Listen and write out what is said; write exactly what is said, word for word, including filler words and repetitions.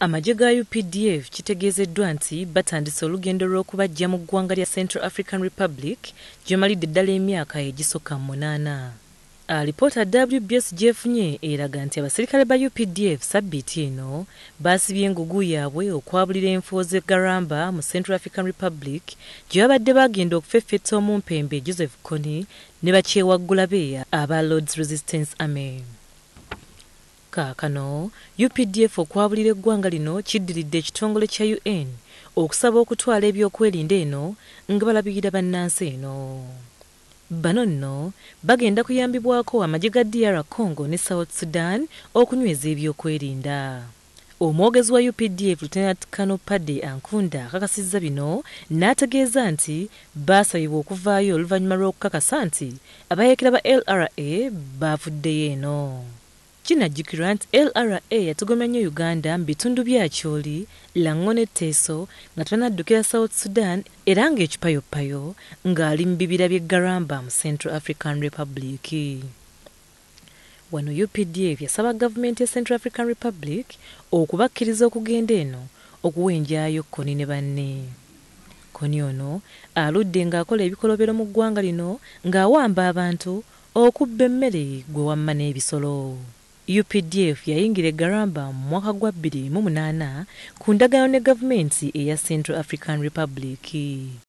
Amagye ga U P D F kitegeezeddwa nti batandise olugendo lw'okubajja mu gwanga lya Central African Republic gyebamalidde dalla emyaka egisuka munana. Alipoota W B S gy'efunye eraga nti abaserikale ba U P D F sabiiti eno baasibye engugu yaabwe okwabulira enfo z'e Garamba mu Central African Republic gyebabadde baagenda okufeffetta omumpembe Joseph Kony ne bakyewaggula be aba Lord's Resistance Army. Kakano U P D F okwabulira eggwanga lino kiddiridde ekitongole kya U N okusaba okutwala eby'okwerinda eno nga balabirira bannansi eno. Bano nno bagenda kuyambibwako amagye ga D R Congo ne South Sudan okunyweza eby'okwerinda. Omwogezi wa U P D F Lieutenant Colonel Ankunda akakasizza bino n'ategeeza nti baasabibwa okuvaayo oluvannyuma lw'okukakasa nti abayeekera ba L R A baavuddeyo eno. Kinajjukirwa nti L R A yatugomya nnyo Uganda mu bitundu bya Kyoli, Lango ne Teso nga tebanaddukira South Sudan era ng'ekipayopayo ng'ali mu bibira by'e Garamba mu Central African Republic. Wano U P D F yasaba gavumenti ya Central African Republic okubakkiriza okugenda eno okuwenjaayo Kony ne banne. Kony ono aludde ng'akola ebikolobero mu ggwanga lino ng'awamba abantu okubba emmere gwe wamma n'ebisolo. U P D F yayingira e Garamba mu mwaka gwa bbiri mu munaana ku ndagaano ne gavumenti eya Central African Republic.